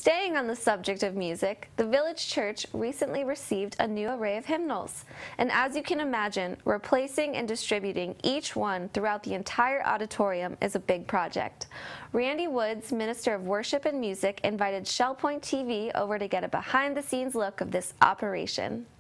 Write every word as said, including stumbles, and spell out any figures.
Staying on the subject of music, the Village Church recently received a new array of hymnals. And as you can imagine, replacing and distributing each one throughout the entire auditorium is a big project. Randy Woods, Minister of Worship and Music, invited Shell Point T V over to get a behind-the-scenes look of this operation.